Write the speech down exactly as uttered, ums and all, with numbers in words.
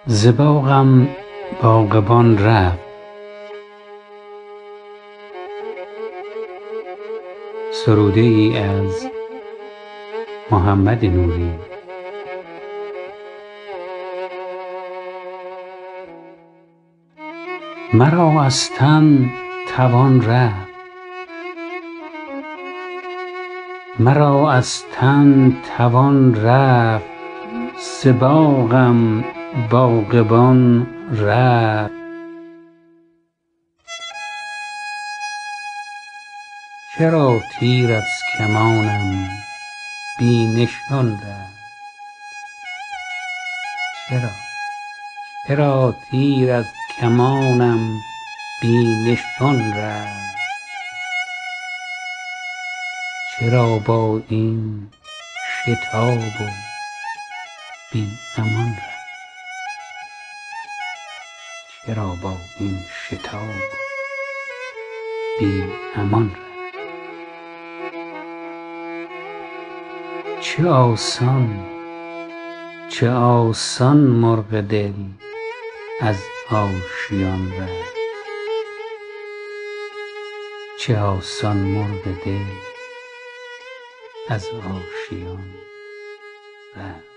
زباغم باغبان رفت، سروده ای از محمد نوری. مرا از تن توان رفت، مرا از تن توان رفت، زباغم باغبان رفت. چرا تیر از کمانم بی نشان رفت؟ چرا چرا تیر از کمانم بی نشان رفت؟ چرا با این شتاب و بی امان رفت؟ چرا با این شتاب و بی امان رفت؟ چه آسان چه آسان مرغ دل از آشیان رفت، چه آسان مرغ دل از آشیان رفت.